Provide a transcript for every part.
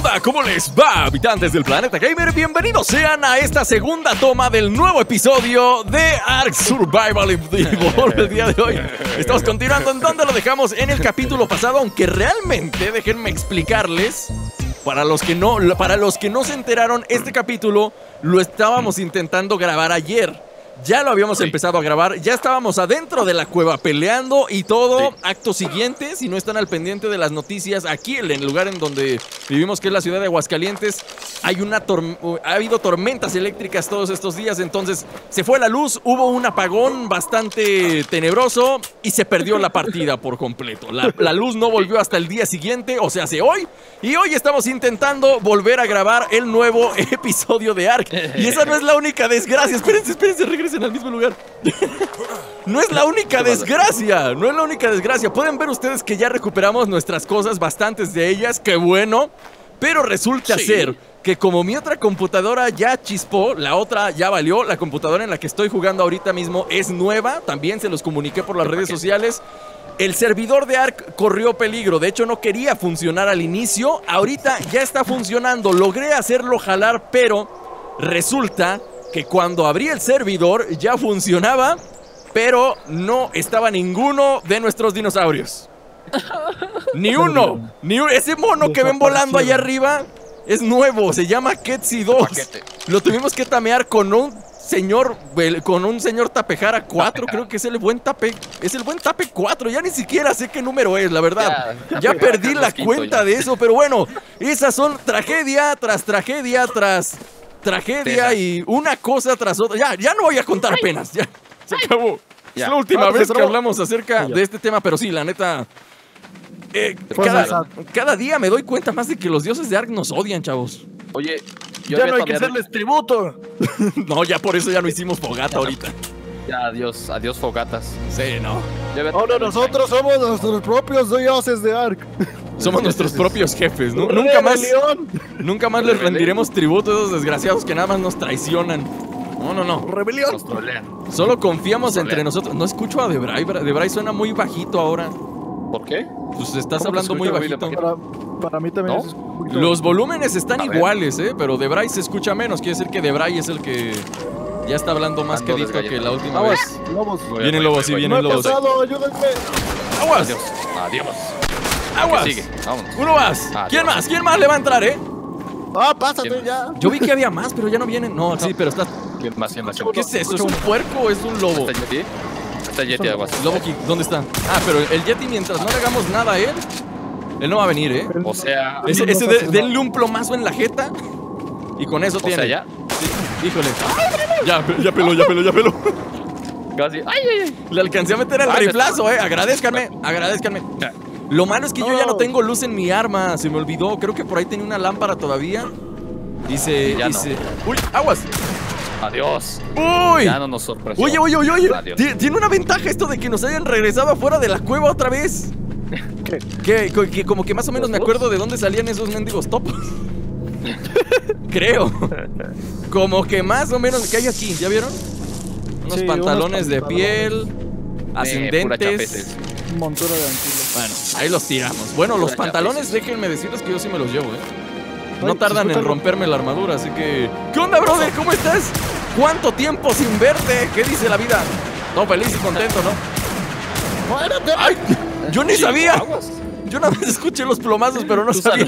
onda? ¿Cómo les va, habitantes del planeta gamer? Bienvenidos sean a esta segunda toma del nuevo episodio de Ark Survival Evolved. El día de hoy estamos continuando en donde lo dejamos en el capítulo pasado, aunque realmente, déjenme explicarles, para los que no se enteraron, este capítulo lo estábamos intentando grabar ayer. Ya lo habíamos empezado a grabar, ya estábamos adentro de la cueva peleando y todo. Sí. Acto siguiente, si no están al pendiente de las noticias, aquí en el lugar en donde vivimos, que es la ciudad de Aguascalientes, ha habido tormentas eléctricas todos estos días. Entonces se fue la luz, hubo un apagón bastante tenebroso y se perdió la partida por completo. La luz no volvió hasta el día siguiente, o sea, hace hoy. Y hoy estamos intentando volver a grabar el nuevo episodio de Ark. Y esa no es la única desgracia. Espérense, regresen al mismo lugar. No es la única desgracia. No es la única desgracia. Pueden ver ustedes que ya recuperamos nuestras cosas, bastantes de ellas. ¡Qué bueno! Pero resulta ser que como mi otra computadora ya chispó, la otra ya valió. La computadora en la que estoy jugando ahorita mismo es nueva. También se los comuniqué por las redes sociales. El servidor de Ark corrió peligro. De hecho, no quería funcionar al inicio. Ahorita ya está funcionando. Logré hacerlo jalar, pero resulta que cuando abrí el servidor ya funcionaba, pero no estaba ninguno de nuestros dinosaurios. Ni uno. Ese mono que ven volando allá arriba es nuevo. Se llama Ketsi 2. Lo tuvimos que tamear con un señor Tapejara 4, creo que es el buen Tape. Es el buen Tape 4, ya ni siquiera sé qué número es, la verdad. Ya perdí la cuenta de eso, pero bueno, esas son tragedia tras tragedia tras tragedia y una cosa tras otra. Ya no voy a contar penas, ya se acabó. Es la última vez que hablamos acerca de este tema, pero sí, la neta, cada día me doy cuenta más de que los dioses de Ark nos odian, chavos. Oye, ya no hay que hacerles tributo. No, ya por eso ya no hicimos fogata ahorita. Ya, adiós fogatas. Sí, no. Ahora nosotros somos nuestros propios dioses de Ark. Somos nuestros propios jefes, ¿no? Nunca más les rendiremos tributo a esos desgraciados que nada más nos traicionan. No. Rebelión. Nos trolean. Solo confiamos entre nosotros. No escucho a Debray. Debray suena muy bajito ahora. ¿Por qué? Pues estás hablando muy bajito. Para mí también. ¿No? Los volúmenes están iguales, pero Debray se escucha menos. Quiere decir que Debray es el que ya está hablando más quedito que la última vez. Lobos. Vienen lobos, sí, vienen lobos. Ayúdenme. ¡Aguas! Adiós. ¡Aguas! Sigue, vámonos. Uno más. ¿Quién más? ¿Quién más le va a entrar, Pásate ya. Yo vi que había más, pero ya no vienen. No, sí, pero está... ¿Quién más? ¿Qué es eso? ¿Es un puerco o es un lobo? ¿Está Yeti Aguas? Lobo King, ¿dónde está? Ah, pero el Yeti, mientras no le hagamos nada a él no va a venir, O sea... denle un plomazo en la jeta y con eso tiene. O sea, ya. Sí, híjole. Ya peló. Casi. Ay. Le alcancé a meter el riflazo, Agradézcanme. Lo malo es que yo ya no tengo luz en mi arma. Se me olvidó. Creo que por ahí tenía una lámpara todavía. Dice. ¡Uy! ¡Aguas! Adiós. ¡Uy! Ya no nos sorprendió. Oye. Tiene una ventaja esto de que nos hayan regresado afuera de la cueva otra vez. ¿Qué? Que como que más o menos me acuerdo de dónde salían esos mendigos topos. Creo. Como que más o menos. ¿Qué hay aquí? ¿Ya vieron? Unos pantalones de piel. Ascendentes. Montura de anquilos. Bueno, ahí los tiramos. Bueno, los pantalones, déjenme decirles que yo sí me los llevo, No tardan en romperme la armadura, así que... ¿Qué onda, brother? ¿Cómo estás? ¿Cuánto tiempo sin verte? ¿Qué dice la vida? No, feliz y contento, ¿no? ¡Ay! Yo ni sabía. Yo nada más escuché los plomazos, pero no sabía.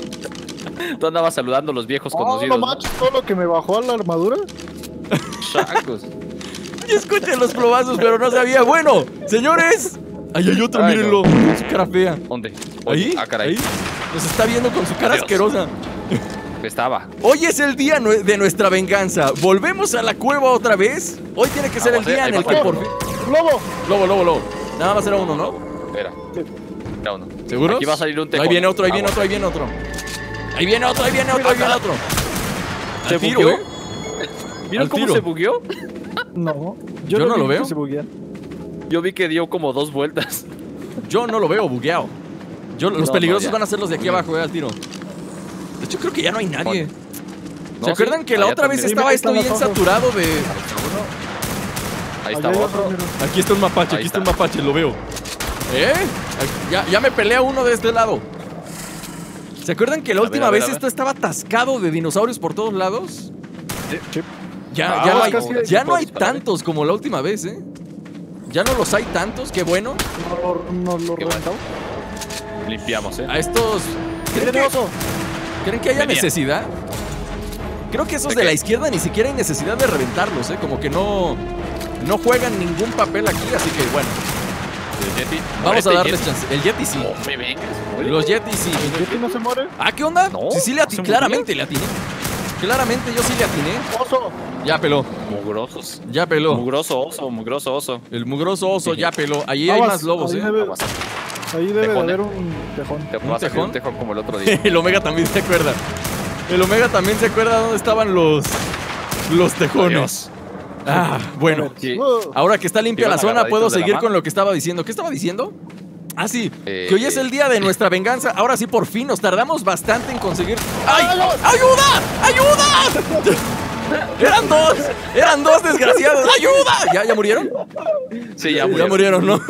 Tú andabas saludando a los viejos conocidos. No manches, todo lo que me bajó a la armadura. Chacos. Yo escuché los plomazos, pero no sabía. Bueno, señores. Ahí hay otro, mírenlo. Con su cara fea. ¿Dónde? Ahí. Ah, caray. Ahí. Nos está viendo con su cara asquerosa. Estaba. Hoy es el día de nuestra venganza. ¿Volvemos a la cueva otra vez? Hoy tiene que ser el día en el que por fin... Lobo. Nada más era uno, ¿no? Espera. Era uno. ¿Seguros? Aquí va a salir un tejón. Ahí viene otro. Ahí viene otro. ¿Se bugueó? ¿Vieron cómo se bugueó? No. Yo no lo veo. Yo vi que dio como 2 vueltas. Yo no lo veo bugueado. Los peligrosos van a ser los de aquí abajo, al tiro. De hecho, creo que ya no hay nadie. ¿Se acuerdan que la otra vez estaba esto bien saturado de...? Ahí está otro. Aquí está un mapache, lo veo. Ya me pelea uno de este lado. ¿Se acuerdan que la última vez esto estaba atascado de dinosaurios por todos lados? Sí. Ya no hay tantos como la última vez, ¿eh? Ya no los hay tantos, qué bueno. Nos lo reventamos. Limpiamos, A estos... ¿Creen que haya necesidad? Creo que esos de la izquierda ni siquiera hay necesidad de reventarlos, ¿eh? Como que no juegan ningún papel aquí, así que bueno. El Yeti. Vamos a darles chance. El Yeti sí. Los Yetis sí. ¿El Yeti no se muere? Ah, ¿qué onda? No, Sí le atiné. Claramente le atiné. Claramente yo sí le atiné. ¡Oso! Ya peló. Mugrosos. Ya peló. Mugroso oso. El mugroso oso ya peló. Allí hay más lobos, ahí ¿eh? Ahí debe de Tejón, haber un tejón. Te vas a hacer un tejón como el otro día. El Omega también se acuerda. El Omega también se acuerda dónde estaban los tejones. Adiós. Ah, bueno. Sí. Ahora que está limpia la Iban zona, agarraditos puedo de la seguir mano. con lo que estaba diciendo. ¿Qué estaba diciendo? Ah, sí. Que hoy es el día de nuestra venganza. Ahora sí, por fin. Nos tardamos bastante en conseguir... ¡Ay! ¡Ayuda! ¡Ayuda! Eran dos desgraciados. ¡Ayuda! ¿Ya murieron? Sí, ya murieron, ¿no?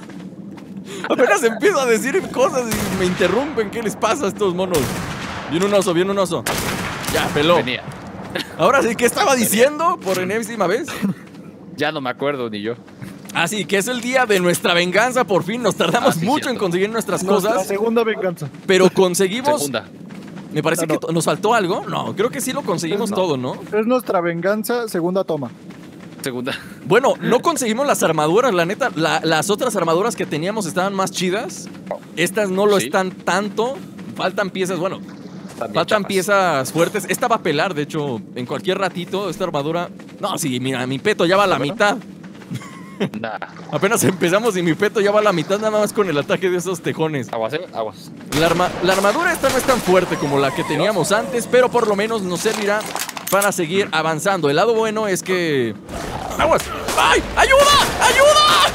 Apenas empiezo a decir cosas y me interrumpen. ¿Qué les pasa a estos monos? Viene un oso. Ya, peló. Venía. Ahora sí, ¿qué estaba diciendo por enésima vez? Ya no me acuerdo ni yo. Ah, sí, que es el día de nuestra venganza. Por fin nos tardamos sí, mucho cierto. en conseguir nuestras Nuestra cosas. segunda venganza. Pero conseguimos... Segunda. Me parece que nos faltó algo. No, creo que sí lo conseguimos No. todo, ¿no? Es nuestra venganza, segunda toma. Segunda. Bueno, no conseguimos las armaduras, la neta. Las otras armaduras que teníamos estaban más chidas. Estas no lo Sí. están tanto. Faltan piezas, bueno, También faltan chapas. piezas fuertes. Esta va a pelar, de hecho, en cualquier ratito, esta armadura... No, sí, mira, mi peto ya va a la mitad. Nah. Apenas empezamos y mi peto ya va a la mitad nada más con el ataque de esos tejones. Aguas, aguas. La armadura esta no es tan fuerte como la que teníamos antes, pero por lo menos nos servirá para seguir avanzando. El lado bueno es que... ¡Aguas! ¡Ay! ¡Ayuda! ¡Ayuda!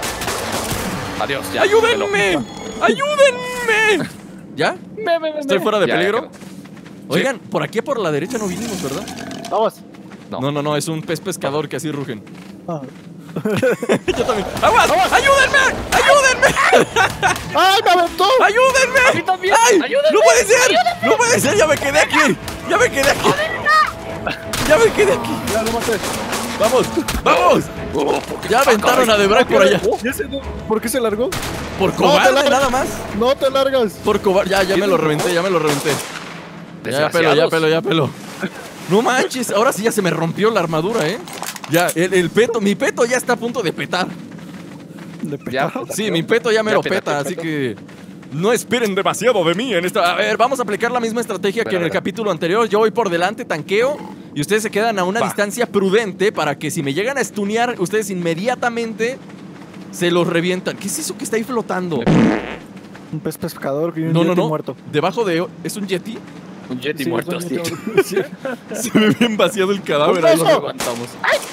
Adiós, ya. ¡Ayúdenme! ¡Ayúdenme! ¿Ya? ¿Estoy fuera de Ya, peligro? ya quedó. Oigan, por aquí por la derecha no vinimos, ¿verdad? Vamos. No, es un pez pescador que así rugen. Ah. Yo también. ¡Aguas! ¡Ayúdenme! ¡Ayúdenme! ¡Ay, me aventó! ¡Ayúdenme! A mí también. ¡Ay! ¡Ayúdenme! ¡No puede ser! ¡No puede ser! ¡Ya me quedé aquí! ¡Ya me quedé aquí! ¡Ya me quedé aquí! Ya lo maté. ¡Vamos! ¡Vamos! Ya aventaron a Debray por allá. ¿Ya ¿Por qué se largó? Por te cobarde largas. nada más. No te largas. Por cobarde. Ya me lo reventé, ya pelo. No manches, ahora sí ya se me rompió la armadura, ¿eh? Ya, mi peto ya está a punto de petar. Ya. Sí, mi peto ya me lo peta, peta, peta. así que no esperen demasiado de mí en esta... A ver, vamos a aplicar la misma estrategia que en el capítulo anterior. Yo voy por delante, tanqueo, y ustedes se quedan a una distancia prudente para que si me llegan a stunear, ustedes inmediatamente se los revientan. ¿Qué es eso que está ahí flotando? Un pez pescador y un No, yeti muerto. Debajo de... ¿Es un yeti? Un Yeti Sí, muerto. es un yeti Sí. muerto. Se ve bien vaciado el cadáver. ¡Un Ahí lo oso! levantamos.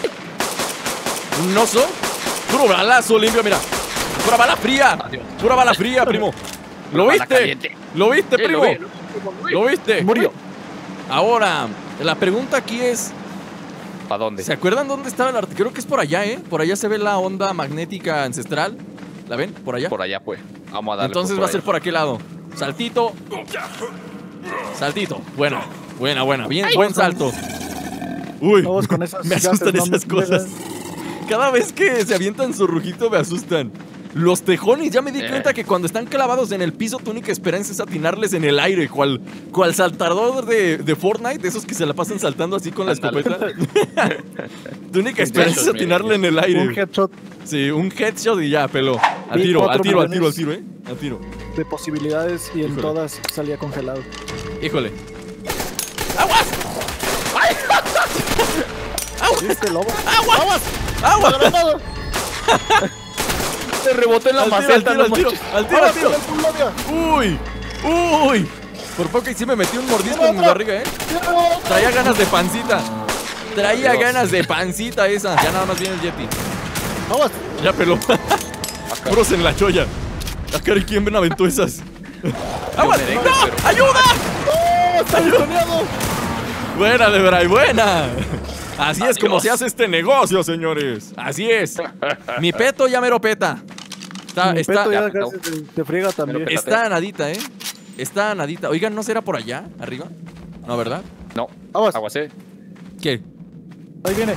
¿Un oso? Puro balazo limpio, mira. Pura bala fría. Adiós. Pura bala fría, primo. ¿Lo Bala viste? caliente. ¿Lo viste, primo? ¿Lo viste? Murió. Ahora, la pregunta aquí es... ¿A dónde? ¿Se acuerdan dónde estaba el arte? Creo que es por allá, ¿eh? Por allá se ve la onda magnética ancestral. ¿La ven? Por allá. Por allá, pues. Vamos a darle. Entonces va a ser por aquel lado. Saltito. Saltito. Buena. Bien, buen salto. Uy, Vamos con esas me asustan gases, no esas me- cosas. Cada vez que se avientan su rujito me asustan. Los tejones, ya me di cuenta que cuando están clavados en el piso, tu única esperanza es atinarles en el aire, cual saltador de Fortnite, de esos que se la pasan saltando así con la escopeta. Tu única esperanza es atinarle en el aire. Un headshot Sí, un headshot y ya, peló. Al Vi tiro, 4 al tiro, al tiro, al millones. tiro, al tiro. de posibilidades y en Híjole. todas salía congelado. Híjole. ¡Aguas! ¿Viste, lobo? ¡Aguas! ¡Aguas! ¡Granada! Te rebotó en la Al tiro, maceta. al tiro, al tiro, al tiro. ¡Colombia! ¡Uy! ¡Uy! Por poco y sí me metí un mordisco en mi barriga, ¿eh? Traía ganas de pancita. Traía Dios. ganas de pancita esa. Ya nada más viene el Yeti. ¡Vamos! Ya peló. Puros en la cholla. Ah, caray, ¿quién me aventó esas? ¡Aguas! merengue, ¡No! pero- ¡Ayuda! ¡Oh, está buzoneado! Buena, Debray, buena. Así es como Adiós. se hace este negocio, señores. Así es. Mi peto ya mero peta. Mi peto ya Está, casi te friega también. Pero- está nadita, ¿eh? Está nadita. Oigan, ¿no será por allá? ¿Arriba? No, ¿verdad? No. Aguas. Aguacé. ¿Qué? Ahí viene.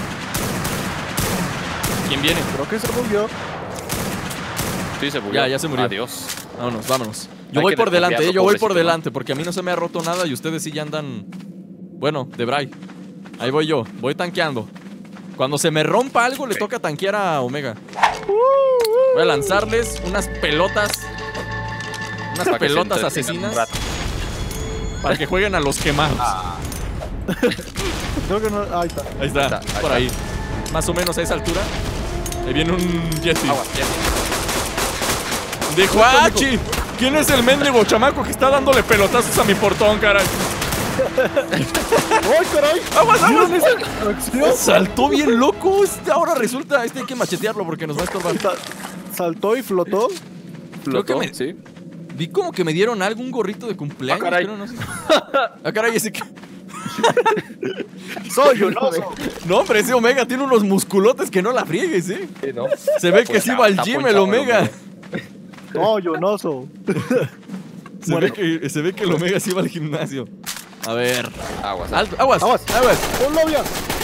¿Quién viene? Creo que se murió. Sí, se murió. Ya se murió. Adiós. Vámonos, vámonos. Yo Hay voy que por delante, desconfiarlo, yo voy por pobrecito, delante, porque a mí no se me ha roto nada y ustedes sí ya andan... Bueno, de Bray. Ahí voy yo, voy tanqueando. Cuando se me rompa algo, le toca tanquear a Omega. Voy a lanzarles unas pelotas. Unas Para que se pelotas entretengan un asesinas. rato. Para que jueguen a los quemados. Creo que no. Ahí está. Ahí está, ahí por está. ahí. Más o menos a esa altura. Ahí viene un Jesse. Aguas, ya. Dijo, ¡Achi! ¿Quién es el mendigo chamaco que está dándole pelotazos a mi portón, caray? ¡Ay, caray! ¡Aguas, aguas! ¿Vieron esa acción? Saltó bien loco. Ahora resulta, hay que machetearlo porque nos va a estorbar. Saltó y flotó. Creo que Flotó, sí. Vi como que me dieron algo, un gorrito de cumpleaños. Ah, caray. Pero no sé. Ah, caray, ese que... Soy un oso. No, hombre, ese Omega tiene unos musculotes que no la friegues, ¿eh? Sí, ¿no? Se ve que Pues sí va al está gym el ponchado, Omega. Soy un oso. Se ve que el Omega sí va al gimnasio. A ver. Aguas. Alto, aguas, Aguas. aguas. ¡Un novia!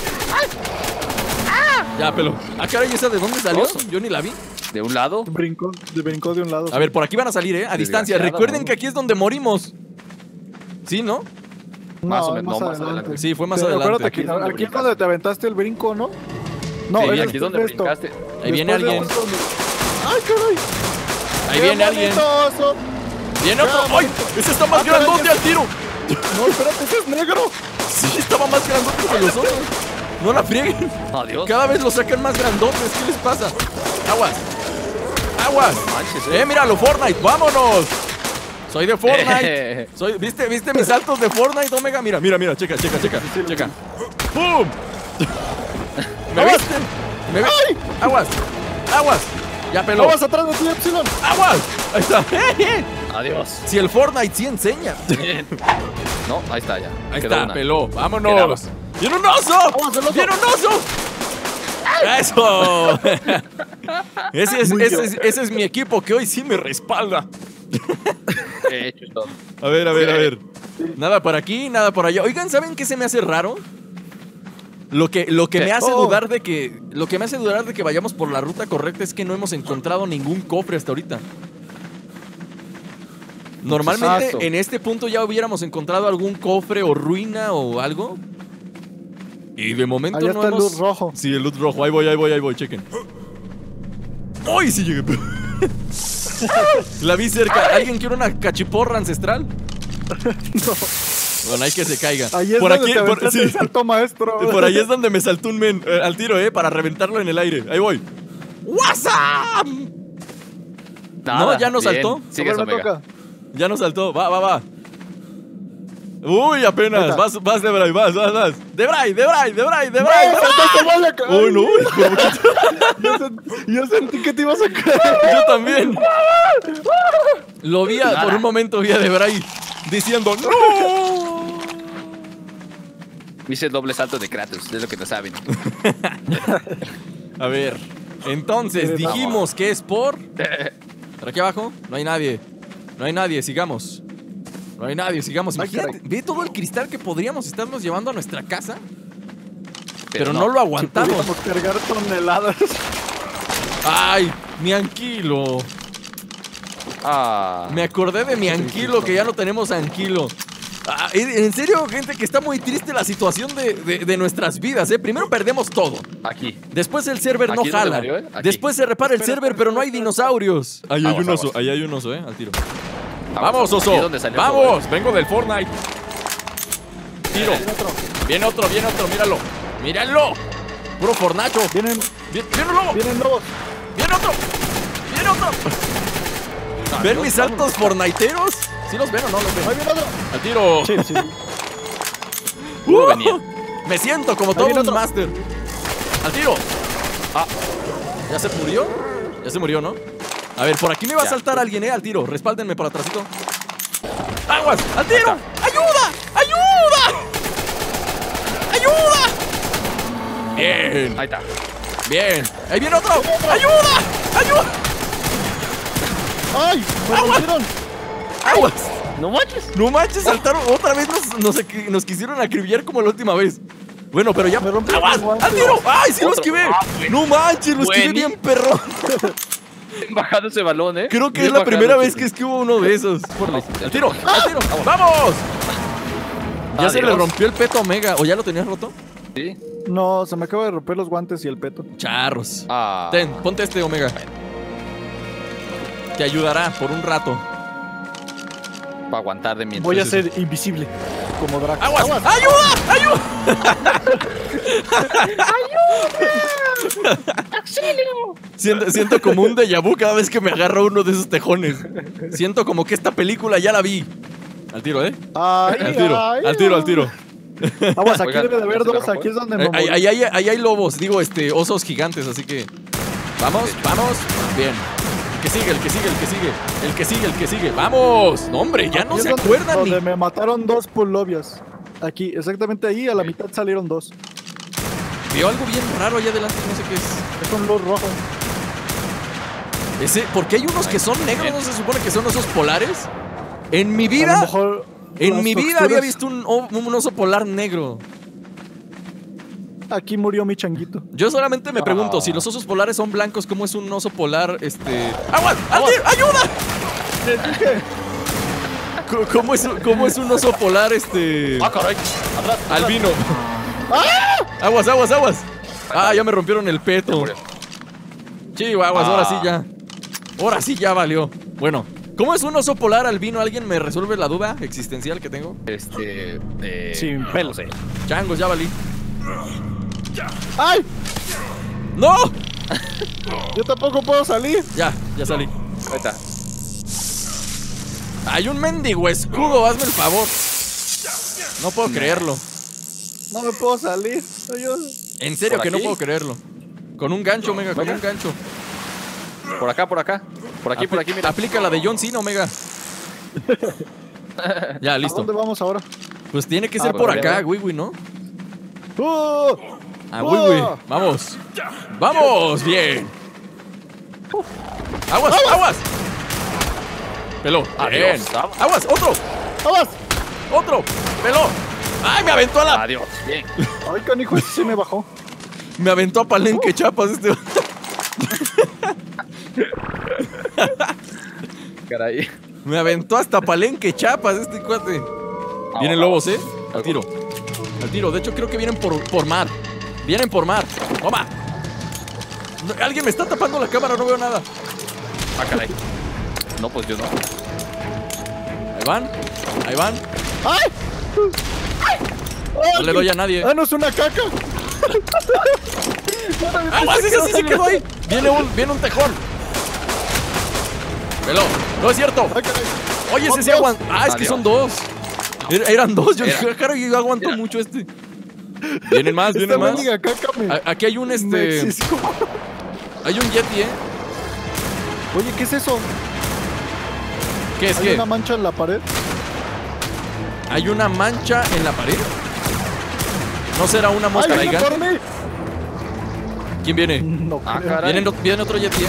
Ya, pelo. Ah, caray, ¿esa de dónde salió? Oso. Yo ni la vi. De un lado. Brincó de un lado. A ver, por aquí van a salir, ¿eh? A distancia. Desgraciado, Recuerden ¿no? que aquí es donde morimos. ¿Sí, no? Más o menos, no, más adelante. Sí, fue más Pero adelante. acuérdate, aquí es donde te aventaste el brinco, ¿no? No, Sí, es aquí es donde después de esto. brincaste. Ahí viene Después de alguien. esto, ¡ay, caray! Ahí ¡Qué viene alguien. bonito oso! Viene otro. Ya, ¡Ay! Ese está más Ah, caray, grandote ya- al tiro. No, espérate, ese es negro. Sí, estaba más grandote que los otros. No la frieguen. Adiós. Cada vez los sacan más grandotes. ¿Qué les pasa? Aguas. Aguas. Manches, Míralo, Fortnite. ¡Vámonos! Soy de Fortnite. ¿Viste mis saltos de Fortnite, Omega? Mira, checa. ¡Pum! ¿Me viste? ¿Me viste? Aguas. Ya peló. Vamos atrás de ti, Epsilon. Aguas. Ahí está. Adiós. Si el Fortnite sí enseña. Bien. No, ahí está ya. Ahí Quedó está, una. peló. Quedaba. Vámonos. ¡Viene un oso! Vamos, el oso. ¡Viene un oso! ¡Eso! Ese es mi equipo que hoy sí me respalda. Hecho todo. A ver. Nada por aquí, nada por allá. Oigan, ¿saben qué se me hace raro? Lo que me hace dudar de que vayamos por la ruta correcta es que no hemos encontrado ningún cofre hasta ahorita. Normalmente Exacto. en este punto ya hubiéramos encontrado algún cofre o ruina o algo. Y de momento Allá no está el hemos... luz rojo. Sí, el loot rojo. Ahí voy, chequen. ¡Ay, sí llegué! La vi cerca. ¿Alguien quiere una cachiporra ancestral? No. Bueno, hay que se caiga. Ahí es por donde aquí, te aventaste el salto maestro. por ahí es donde me saltó un men al tiro, para reventarlo en el aire. Ahí voy. ¡WhatsApp! No, ya no bien. saltó. Sigues, A ver, me Omega. toca. Ya no saltó. Va. Uy, apenas. Ahorita. Vas de Bray, vas. De Bray. ¡Saltaste mal acá! Uy, no. Yo sentí que te ibas a caer. Yo también. Lo vi Nada. por un momento, vi a Debray diciendo ¡no! Hice el doble salto de Kratos, es lo que no saben. A ver, entonces dijimos que es por aquí abajo, no hay nadie, sigamos. Imagínate, ve todo el cristal que podríamos estarnos llevando a nuestra casa, pero no lo aguantamos. Podríamos cargar toneladas. Ay, mi anquilo. Ah. Me acordé de mi anquilo, que ya no tenemos anquilo. En serio, gente, que está muy triste la situación de nuestras vidas, Primero perdemos todo. Aquí. Después el server no Aquí es donde jala. valió, Aquí. Después se repara el server, pero no hay dinosaurios. Ahí hay Aguas, un oso, aguas. ahí hay un oso, al tiro. Vamos, Vamos, aquí es oso. donde salió Vamos, vengo del Fortnite. Tiro. Viene otro, míralo. Míralo. Puro fornacho. Vienen Viene lobos. Viene otro. ¿Ven mis saltos fornaiteros? ¿Sí los ven o no los ven? Ahí viene otro. Al tiro. Sí. Puro venía. Me siento como todo viene un otro. máster. Al tiro. ¿Ya se murió? Ya se murió, ¿no? A ver, por aquí me va a Ya. saltar alguien, al tiro. Respáldenme por atrásito. ¡Aguas! ¡Al tiro! ¡Ayuda! Bien. Ahí está. Bien. Ahí viene otro. ¡Ayuda! ¡Ay! ¡Me Agua. rompieron! ¡Aguas! No manches. No manches, saltaron. Otra vez nos quisieron acribillar como la última vez. Bueno, pero ya. Me rompí ¡Aguas! el guante. ¡Al tiro! ¡Ay, sí lo Otro. esquivé! Bueno. No manches, lo esquivé bien, perro. Bajando ese balón, Creo que Bien es la bajado, primera vez sí. que esquivo uno de esos. Vamos, ¡Al tiro! ¡Al tiro! ¡Vamos! Ya se le Adiós. rompió el peto a Omega. ¿O ya lo tenías roto? Sí. No, se me acaba de romper los guantes y el peto. Charros. Ah. Ten, ponte este, Omega. Te ayudará por un rato. Para aguantar de mientras. Voy a ser invisible, como Drax. ¡Aguas! ¡Ayuda! ¡Ayuda! Siento como un déjà vu cada vez que me agarra uno de esos tejones. Siento como que esta película ya la vi. Al tiro, ¿eh? Ay, Al tiro, ay, al tiro, al tiro. Aguas, aquí Oigan, debe de haber ¿se me dos, rompió? aquí es donde me morí. Ahí hay lobos, digo, osos gigantes, así que... Vamos, vamos. Bien. El que sigue, el que sigue, el que sigue. El que sigue, el que sigue. ¡Vamos! No, hombre, ya no Aquí se es donde- acuerdan ni... Donde me mataron dos pullovias. Aquí, exactamente ahí, a la mitad salieron dos. Veo algo bien raro allá adelante, no sé qué es. Es un luz rojo. Porque hay unos que son negros, ¿no se supone que son osos polares? En mi A lo vida, mejor en las mi vida texturas- había visto un oso polar negro. Aquí murió mi changuito. Yo solamente me pregunto, si los osos polares son blancos, ¿cómo es un oso polar, ¡Aguas! ¡Al tiro! ¡Ayuda! ¿Cómo es un oso polar, Ah, caray. Atrás. albino? ¡Aguas, aguas, aguas! Ah, ya me rompieron el peto. Chihuahuas, ahora sí ya. Ahora sí ya valió. Bueno, ¿cómo es un oso polar albino? ¿Alguien me resuelve la duda existencial que tengo? Sin pelos. Changos, ya valí. ¡Ay! ¡No! Yo tampoco puedo salir. Ya salí. Ahí está. Hay un mendigo escudo, hazme el favor. No puedo creerlo. No me puedo salir. Ayuda. En serio ¿Por que no aquí? puedo creerlo. Con un gancho, Omega, con un gancho. Por acá, por acá. Por aquí, mira. Aplica la de John Cena, Omega. Ya, ¿A listo. dónde vamos ahora? Pues tiene que ser pues por bien, acá, bien. Wiwi, ¿no? ¡Oh! Ah, Wiwi. Vamos. ¡Vamos! Bien. ¡Aguas! ¡Aguas! Peló. Bien. Adiós, vamos. ¡Aguas! ¡Otro! ¡Vamos! ¡Otro! ¡Peló! ¡Ay, me aventó a la... Adiós. Bien. Ay, canijo, ese sí me bajó. Me aventó a Palenque, Chapas, Caray. Me aventó hasta Palenque, Chapas, este cuate. Vienen lobos, ¿eh? Al tiro. Al tiro. De hecho, creo que vienen por mar. Vienen por mar. ¡Toma! No, alguien me está tapando la cámara, no veo nada. Ah, caray. No, pues yo no. Ahí van. Ahí van. ¡Ay! No le doy a nadie. ¡Ah, no es una caca! ¡Aguas! ¡Ese sí se quedó ahí! Viene un tejón. Velo. No es cierto. ¡Ay, caray! Oye, ese sí Son dos. aguanta. Ah, es que Adiós. son dos. Eran dos. Yo Era. dije, cara, yo aguanto Mira. mucho este. Vienen más, Esta vienen más. mendiga caca me... Aquí hay un me excisó. Hay un Yeti, ¿eh? Oye, ¿qué es eso? ¿Qué es ¿Hay que? una mancha en la pared? ¿Hay una mancha en la pared? ¿No será una mosca ¡Ay, viene gigante? por mí! ¿Quién viene? No Ah, creo. caray. Viene otro Yeti, ¿eh?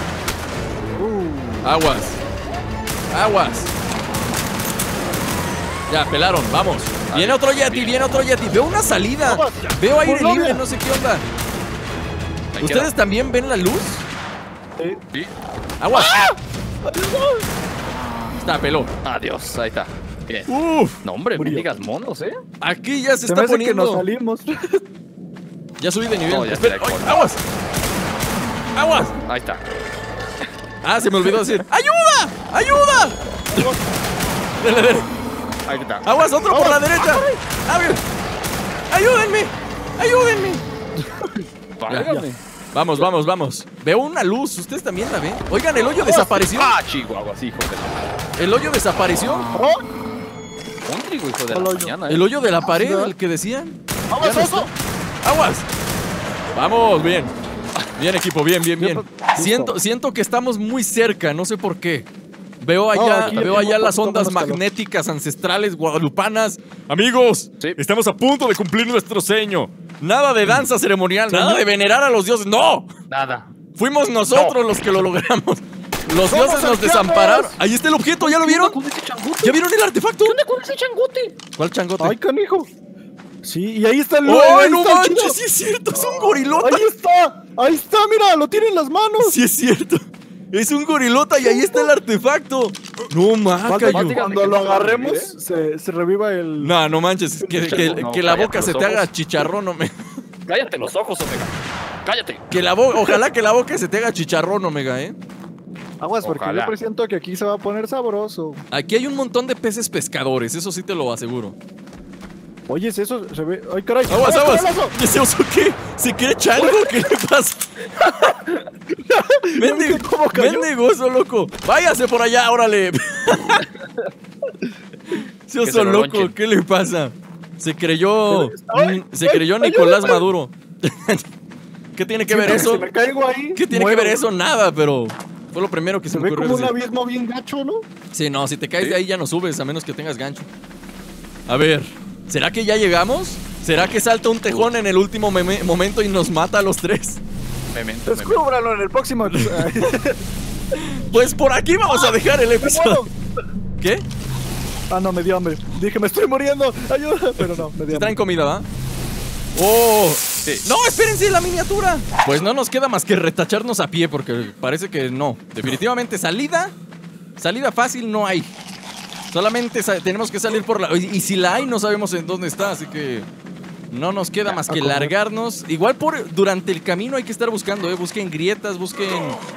Uh, Aguas. Aguas. Ya, pelaron, vamos. Viene otro Yeti, viene otro Yeti. Veo una salida. Aguas. Veo aire Colombia. libre, no sé qué onda. Ahí ¿Ustedes queda. también ven la luz? sí. Sí. Aguas. Está, peló. Adiós. Ahí está. Bien. Uf. No, hombre, Murió. me digas monos, ¿eh? Aquí ya se Se está me hace que nos poniendo. salimos. Ya subí de nivel. No, ya Espera, estoy de ¡ay, acuerdo. aguas. Aguas. Ahí está. Ah, se me olvidó decir. ¡Ayuda! ¡Ayuda! Dele, dele. Ahí está. Aguas, otro por la derecha. Ayúdenme. Ayúdenme. Válgame. Vamos, vamos, vamos. Veo una luz. ¿Ustedes también la ven? Oigan, el hoyo desapareció. Ah, Chihuahua, sí, hijo de... El hoyo desapareció. ¡Oh! Un trigo, hijo de El la hoyo. mañana, ¿eh? El hoyo de la pared, ¿verdad? el que decían. ¡Vamos, Ya no oso! Aguas. Vamos, bien. Bien, equipo, bien, bien, bien. Listo. Siento que estamos muy cerca, no sé por qué. Veo allá, No, aquí ya veo allá tengo las poquito ondas menos calor. magnéticas ancestrales guadalupanas. Amigos, Sí. estamos a punto de cumplir nuestro sueño. Nada de danza ceremonial, nada de venerar a los dioses. ¡No! Nada. Fuimos nosotros los que lo logramos. Los dioses nos desampararon. Ahí está el objeto, ¿ya lo vieron? ¿Con ese changote? ¿Ya vieron el artefacto? ¿Qué onda con ese changote? ¿Cuál changote? Ay, canijo. Sí, y ahí está el... ¡Oh, ahí no está el manches! chido. ¡Sí es cierto! ¡Es un gorilota! Ahí está, mira, lo tiene en las manos. ¡Sí es cierto! Es un gorilota y ahí está el artefacto. No Falta mames. que cuando lo agarremos se reviva el... No, no manches. Que la boca se te haga chicharrón, Omega. Cállate los ojos, Omega. Cállate. Ojalá que la boca se te haga chicharrón, Omega, ¿eh? Aguas, porque Ojalá. yo presiento que aquí se va a poner sabroso. Aquí hay un montón de peces pescadores, eso sí te lo aseguro. Oye, es eso, se ve... ¡Ay, caray! ¡Aguas, aguas! ¡Carazo! ¿Y ese oso qué? ¿Se quiere chango? ¿Qué le pasa? ¿Cómo cayó? Mendigo oso, loco. Váyase por allá, órale. Ese Que se oso lo loco, lonchen. ¿qué le pasa? Se creyó... Ay, Se creyó ay, Nicolás ayúdame. Maduro. ¿Qué tiene que ver Siempre eso? Si me caigo ahí, ¿Qué tiene muero. que ver eso? Nada, pero... Fue lo primero que se Se me ve ocurrió como un decir. abismo bien gacho, ¿no? Sí, no, si te caes Sí. de ahí ya no subes, a menos que tengas gancho. A ver, ¿será que ya llegamos? ¿Será que salta un tejón en el último momento y nos mata a los tres? Memento. Descúbralo en el próximo episodio. Pues por aquí vamos a dejar el episodio. ¿Qué? Ah, no, me dio hambre. Dije, me estoy muriendo. Ayuda. Pero no, me dio Traen hambre. comida, ¿va? ¡Oh! ¡No, espérense! ¡La miniatura! Pues no nos queda más que retacharnos a pie porque parece que no. Definitivamente salida fácil no hay. Solamente tenemos que salir por la... Y si la hay, no sabemos en dónde está, así que... No nos queda más que largarnos. Igual durante el camino hay que estar buscando, ¿eh? Busquen grietas, busquen...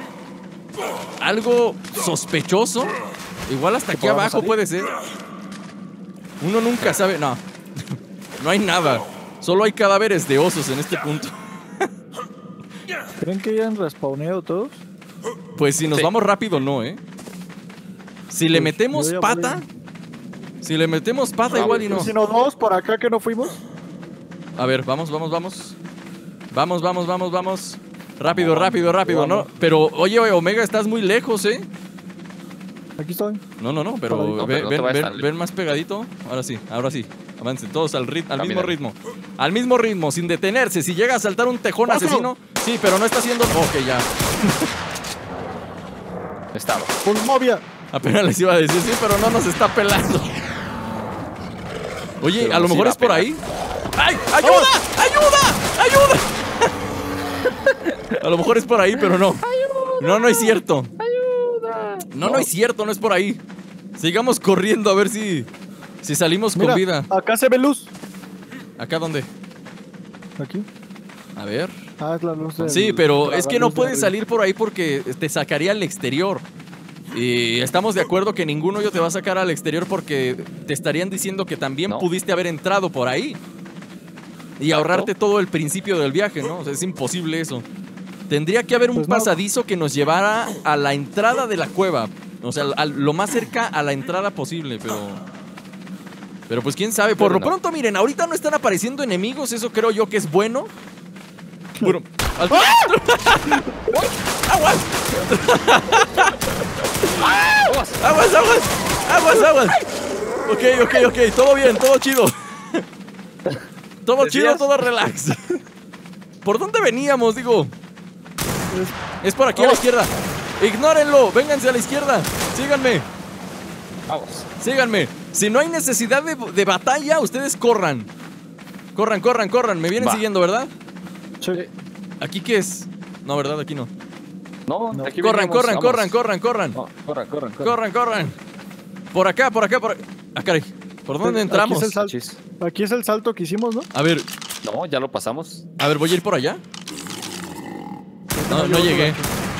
algo sospechoso. Igual hasta aquí podamos abajo salir. puede ser. Uno nunca sabe... No. No hay nada. Solo hay cadáveres de osos en este punto. ¿Creen que ya han respawneado todos? Pues si nos Sí. vamos rápido, no, ¿eh? Si le Pues, metemos yo ya pata... Si le metemos pata igual y no. Si no, dos por acá que no fuimos. A ver, vamos. Vamos. Rápido, ¿no? Pero, oye, Omega, estás muy lejos, ¿eh? Aquí estoy. No, pero No, pero no te vayas tan lejos. ven más pegadito. Ahora sí. Avancen todos al mismo Camina. ritmo. Al mismo ritmo, sin detenerse. Si llega a saltar un tejón ¡Pásalo! asesino... Sí, pero no está haciendo... Ok, ya. Estaba. Pulmovia. Apenas les iba a decir, sí, pero no nos está pelando. Oye, Pero a lo sí mejor va es por a ahí. ¡Ay! ¡Ayuda! ¡Ayuda! A lo mejor es por ahí, pero no. No es cierto. No es cierto, no es por ahí. Sigamos corriendo a ver si salimos Mira, con vida. acá se ve luz. ¿Acá dónde? Aquí. A ver. Ah, es la luz del... Sí, pero la es que no luz de puedes arriba. salir por ahí porque te sacaría al exterior. Y estamos de acuerdo que ninguno de ellos te va a sacar al exterior porque te estarían diciendo que también No. pudiste haber entrado por ahí. Y ahorrarte todo el principio del viaje, ¿no? O sea, es imposible eso. Tendría que haber un Pues no. pasadizo que nos llevara a la entrada de la cueva. O sea, lo más cerca a la entrada posible, pero pues quién sabe. Por Pero lo no. pronto, miren, ahorita no están apareciendo enemigos, eso creo yo que es bueno. Bueno, al- ¡Aguas! ¡Aguas! Ok, todo bien, todo chido. Todo chido, ¿Decías? todo relax. ¿Por dónde veníamos? Digo, es por aquí a la izquierda. Ignórenlo, vénganse a la izquierda. Síganme. Si no hay necesidad de batalla, ustedes corran. Corran. Me vienen Va. siguiendo, ¿verdad? Sí. ¿Aquí qué es? No, ¿verdad? Aquí no. No, No. aquí Corran. venimos, vamos. Corran. Corran. Por acá. Ah, caray. ¿Por dónde Aquí entramos? es el salto. Chis. Aquí es el salto que hicimos, ¿no? A ver, No, ya lo pasamos. voy a ir por allá. No llegué.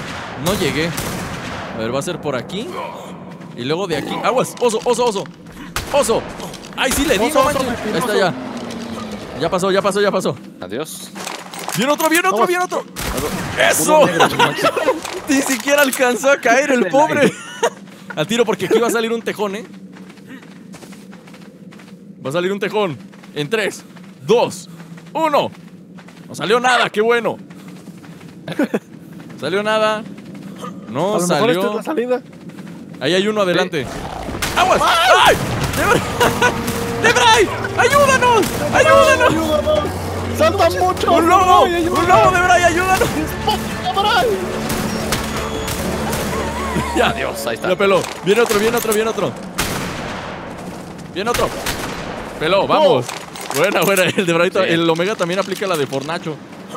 A ver, va a ser por aquí. Y luego de aquí. ¡Aguas! ¡Oso! ¡Ay, sí le di! Oso, No manches. mentiroso. Ahí está ya. Ya pasó. Adiós. ¡Viene otro! Vamos. ¡Eso! Uno negro, chingón. Ni siquiera alcanzó a caer el pobre. Al tiro porque aquí va a salir un tejón, ¿eh? Va a salir un tejón. En 3, 2, 1. No salió nada, qué bueno. Salió nada. No A lo mejor esta es salió. la salida. Ahí hay uno adelante. ¡Aguas! ¡Ay! ¡Debray! ¡Ayúdanos! ¡Ayúdanos! ¡Salta mucho! ¡Un lobo! ¡Ay, ¡Un lobo, Debray! ¡Ayúdanos! ¡Debray! Ya. Adiós, ahí está. Ya peló. Viene otro, viene otro, viene otro. Viene otro. Peló, vamos. Buena, buena. El de Bravito, Sí. el Omega también aplica la de Fornacho.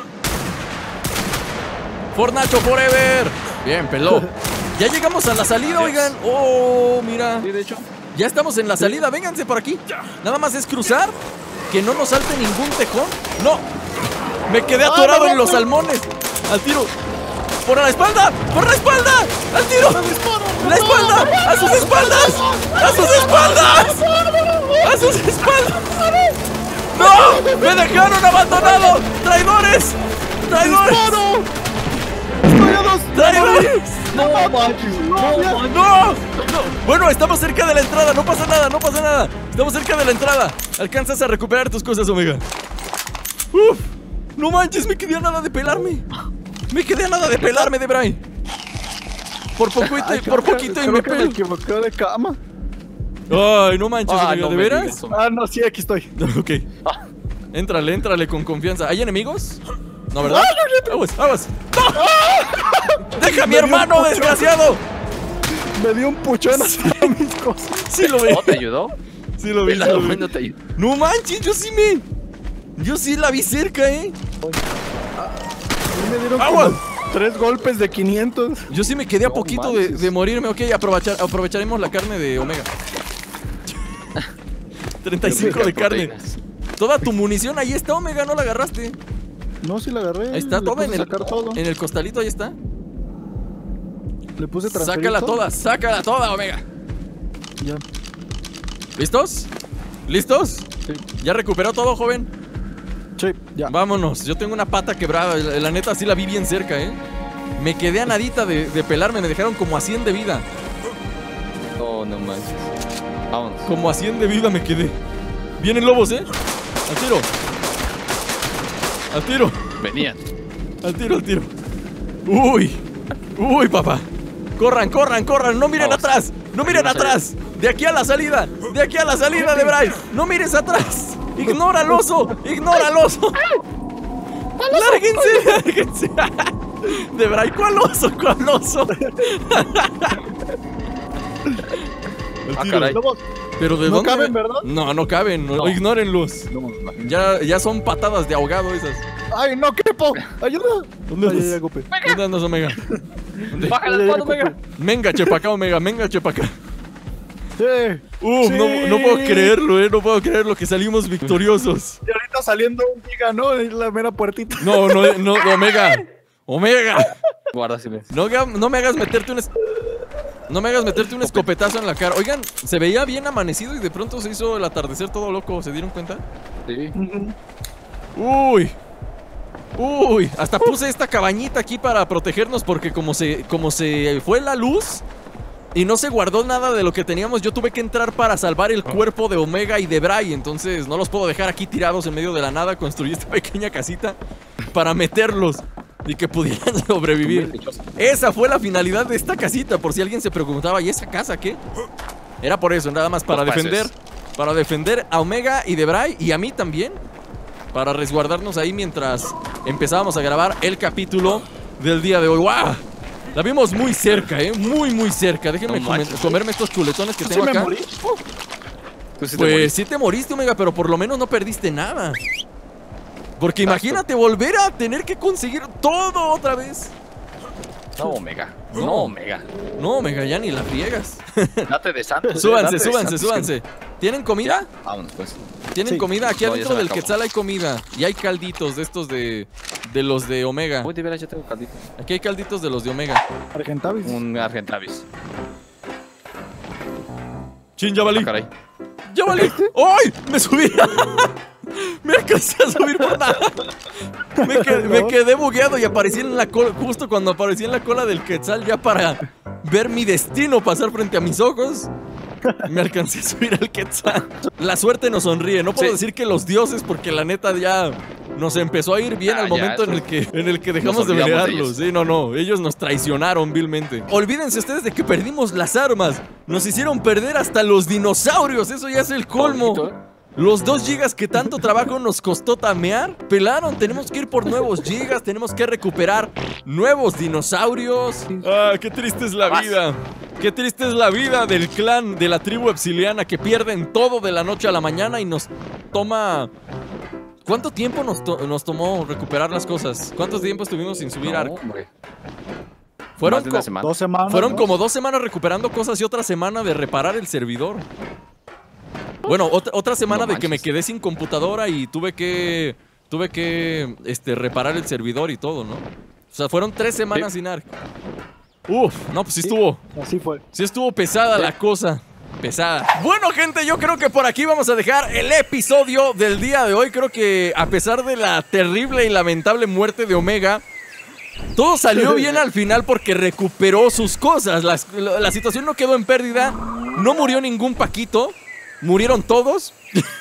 Fornacho forever. Bien, peló. Ya llegamos a la salida, Adiós. oigan. Oh, mira. Sí, de hecho. Ya estamos en la salida, vénganse por aquí. Nada más es cruzar. Que no nos salte ningún tejón. ¡No! Me quedé atorado en los salmones. Al tiro. ¡Por la espalda! ¡Por la espalda! ¡Al tiro! ¡La espalda! ¡A sus espaldas! ¡A sus espaldas! ¡A sus espaldas! ¡No! ¡Me dejaron abandonado! ¡Traidores! ¡Traidores! ¡Estoy a 2! ¡Traidores! No manches. No, ¡No! ¡No! Bueno, estamos cerca de la entrada, no pasa nada, no pasa nada. Estamos cerca de la entrada. Alcanzas a recuperar tus cosas, Omega. ¡Uf! No manches, me quedé a nada de pelarme. Me quedé a nada de pelarme, Debray. Por poquito y me me pelo. equivoqué de cama. Ay, no manches, Ah, Omega, no ¿de me veras? digas eso. Ah, no, sí, aquí estoy. Ok. Éntrale, éntrale con confianza. ¿Hay enemigos? ¿No, verdad? Aguas, aguas. ¡No! ¡Deja a mi hermano, desgraciado! Me dio un puchón así a mis cosas. Sí lo vi. ¿No te ayudó? Sí lo vi, sí Pelado, lo vi. güey, no te ayudó. No manches, yo sí la vi cerca, A mí me dieron ¡Aguas! como 3 golpes de 500. Yo sí me quedé a No poquito manches. de morirme. Ok, aprovecharemos la carne de Omega. 35 de carne. Proteínas. Toda tu munición ahí está, Omega, no la agarraste. No, sí la agarré. Ahí está Le toda puse sacar todo. en el costalito, ahí está. Le puse transferir Sácala todo. sácala toda, Omega. Ya. ¿Listos? ¿Listos? Sí. ¿Ya recuperó todo, joven? Sí, ya. Vámonos, yo tengo una pata quebrada. La neta sí la vi bien cerca, Me quedé a nadita de pelarme, me dejaron como a 100 de vida. No, no manches. Vámonos. Como a 100 de vida me quedé. Vienen lobos, Al tiro. Al tiro. Venían. Al tiro, al tiro. Uy. Uy, papá. Corran, corran, corran. No miren Vamos. atrás. No miren Seguimos atrás. De aquí a la salida. De aquí a la salida de Bray. No mires atrás. Ignora al oso. Ignora al oso. Lárguense, lárguense. De Bray, ¿cuál oso? ¿Cuál oso? Al Ah, tiro. caray. Lobos. Pero ¿de No dónde? caben, ¿verdad? No, no caben. No. Ignórenlos. No, imagínate. Ya son patadas de ahogado esas. ¡Ay, no quepo! ¡Ayuda! ¿Dónde Ay, andas? ya, Gope. ¿Dónde andas, Omega? Baja Ya, la ya, mano, Gope. Omega. Venga, chepa acá, Omega. Venga, chepa acá. Sí. Sí. No puedo creerlo, No puedo creerlo que salimos victoriosos. Y ahorita saliendo un giga, ¿no? En la mera puertita. No, Omega. Omega. Guarda silencio. No me hagas meterte No me hagas meterte un escopetazo en la cara. Oigan, se veía bien amanecido y de pronto se hizo el atardecer todo loco. ¿Se dieron cuenta? Sí. Uy. Uy, hasta puse esta cabañita aquí para protegernos porque como se fue la luz y no se guardó nada de lo que teníamos, yo tuve que entrar para salvar el cuerpo de Omega y de Bray. Entonces no los puedo dejar aquí tirados en medio de la nada. Construí esta pequeña casita para meterlos y que pudieran sobrevivir. Esa fue la finalidad de esta casita, por si alguien se preguntaba, ¿y esa casa qué? Era por eso, nada más para Los defender. pases. Para defender a Omega y de Bray y a mí también. Para resguardarnos ahí mientras empezábamos a grabar el capítulo del día de hoy. ¡Wow! La vimos muy cerca, Muy, muy cerca. Déjenme No manches. comerme estos chuletones que ¿Sí tengo me acá. morí? Tú sí te Pues moriste. sí te moriste, Omega, pero por lo menos no perdiste nada. Porque imagínate volver a tener que conseguir todo otra vez. No, Omega. No. No, Omega. No, Omega, ya ni la friegas. Date de santos. Súbanse, date de súbanse, santos súbanse. ¿Tienen comida? que- Vámonos, pues. ¿Tienen Sí. comida? Aquí No, ya adentro se me del acabó. Quetzal hay comida. Y hay calditos de estos de los de Omega. Uy, de veras, ya tengo caldito. Aquí hay calditos de los de Omega. Argentavis. Un Argentavis. Chin, ya valí. Ah, caray. ¡Ya valí! ¡Ay! ¡Me subí! Me alcancé a subir por nada. Me quedé bugueado y aparecí en la cola. Justo cuando aparecí en la cola del Quetzal, ya para ver mi destino pasar frente a mis ojos. Me alcancé a subir al Quetzal. La suerte nos sonríe. No puedo Sí. decir que los dioses, porque la neta ya nos empezó a ir bien Ah, al ya, momento eso. en el que dejamos Nos de olvidamos de pelearlos. ellos. Sí, no. Ellos nos traicionaron vilmente. Olvídense ustedes de que perdimos las armas. Nos hicieron perder hasta los dinosaurios. Eso ya es el colmo. Favorito, Los 2 gigas que tanto trabajo nos costó tamear, pelaron. Tenemos que ir por nuevos gigas, tenemos que recuperar nuevos dinosaurios. Ah, qué triste es la vida. Qué triste es la vida del clan de la tribu epsiliana que pierden todo de la noche a la mañana y nos toma... ¿Cuánto tiempo nos tomó recuperar las cosas? ¿Cuánto tiempo estuvimos sin subir Ark? Fueron, Más de una semana. 2 semanas. fueron ¿no? como 2 semanas recuperando cosas y otra semana de reparar el servidor. Bueno, otra semana No de que me manches. quedé sin computadora y tuve que reparar el servidor y todo, ¿no? O sea, fueron 3 semanas sin Ark. Uf, no, pues sí estuvo. Así fue. Sí estuvo pesada la cosa. Pesada. Bueno, gente, yo creo que por aquí vamos a dejar el episodio del día de hoy. Creo que a pesar de la terrible y lamentable muerte de Omega, todo salió bien al final porque recuperó sus cosas. La situación no quedó en pérdida. No murió ningún Paquito. Murieron todos.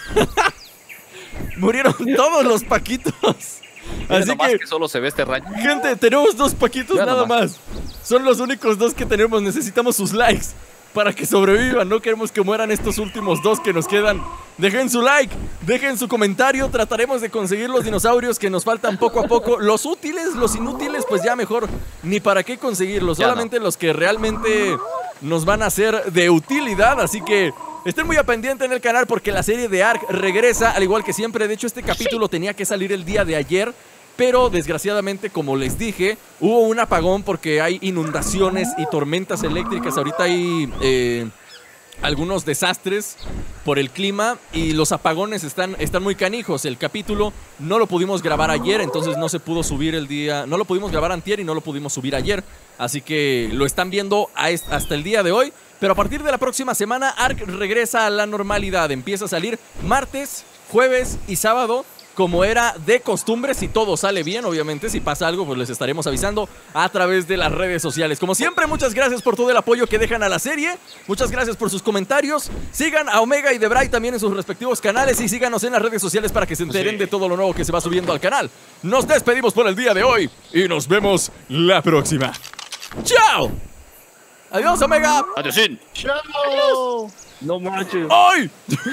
Murieron todos los Paquitos. Así que solo se ve este rayo. gente, tenemos 2 Paquitos Ya nada nomás. más. Son los únicos 2 que tenemos. Necesitamos sus likes para que sobrevivan. No queremos que mueran estos últimos 2 que nos quedan. Dejen su like, dejen su comentario. Trataremos de conseguir los dinosaurios que nos faltan poco a poco. Los útiles, los inútiles, pues ya mejor ni para qué conseguirlos. Ya Solamente los que realmente nos van a ser de utilidad. Así que estén muy a pendiente en el canal porque la serie de Ark regresa al igual que siempre. De hecho, este capítulo tenía que salir el día de ayer, pero desgraciadamente, como les dije, hubo un apagón porque hay inundaciones y tormentas eléctricas. Ahorita hay algunos desastres por el clima y los apagones están muy canijos. El capítulo no lo pudimos grabar ayer, entonces no se pudo subir el día. No lo pudimos grabar antier y no lo pudimos subir ayer. Así que lo están viendo hasta el día de hoy. Pero a partir de la próxima semana, Ark regresa a la normalidad. Empieza a salir martes, jueves y sábado, como era de costumbre. Si todo sale bien, obviamente. Si pasa algo, pues les estaremos avisando a través de las redes sociales. Como siempre, muchas gracias por todo el apoyo que dejan a la serie. Muchas gracias por sus comentarios. Sigan a Omega y Debray también en sus respectivos canales. Y síganos en las redes sociales para que se enteren de todo lo nuevo que se va subiendo al canal. Nos despedimos por el día de hoy y nos vemos la próxima. ¡Chao! Adiós, Omega. ¡Adiósín! ¡Chao! No manches. ¡Ay!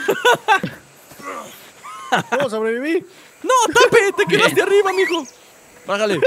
¿Cómo sobreviví? ¡No, Tape! ¡Te quedaste arriba, mijo! Bájale.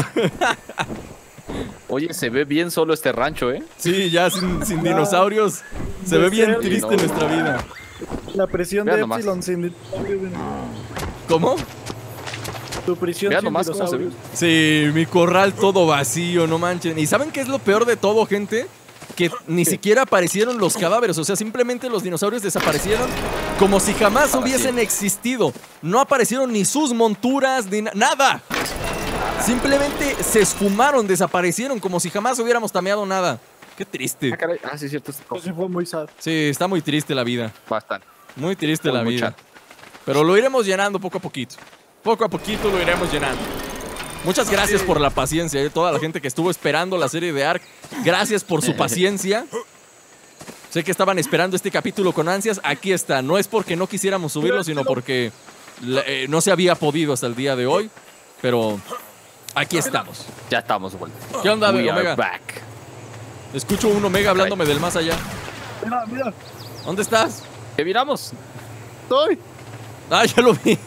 Oye, se ve bien solo este rancho, ¿eh? Sí, ya sin dinosaurios. Se ve bien triste no. nuestra vida. La prisión Vean de nomás. Epsilon sin dinosaurios. ¿Cómo? Tu prisión Vean sin nomás cómo se ve. dinosaurios. Sí, mi corral todo vacío, no manchen. ¿Y saben qué es lo peor de todo, gente? Que ni siquiera aparecieron los cadáveres. O sea, simplemente los dinosaurios desaparecieron como si jamás hubiesen existido. No aparecieron ni sus monturas, ni nada. Simplemente se esfumaron, desaparecieron como si jamás hubiéramos tameado nada. Qué triste. Ah, caray. Ah, sí, es cierto. Pues sí fue muy sad. Sí, está muy triste la vida. Bastante. Muy triste la Muy vida. mucha. Pero lo iremos llenando poco a poquito. Poco a poquito lo iremos llenando. Muchas gracias por la paciencia, toda la gente que estuvo esperando la serie de Ark. Gracias por su paciencia. Sé que estaban esperando este capítulo con ansias. Aquí está. No es porque no quisiéramos subirlo, sino porque no se había podido hasta el día de hoy. Pero aquí estamos. Ya estamos de vuelta. ¿Qué onda, We Omega? are back. Escucho un Omega hablándome del más allá. Mira, mira. ¿Dónde estás? ¿Qué miramos? Estoy. Ah, ya lo vi.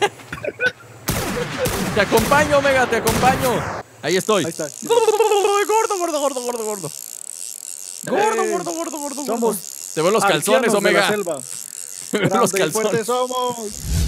Te acompaño, Omega, te acompaño. Ahí estoy. Ahí está. Gordo, gordo, gordo, gordo, gordo. Gordo, gordo, gordo, gordo, gordo. Somos Te veo los calzones, ancianos de la Omega. selva. Te veo los Grandes y fuertes calzones. somos.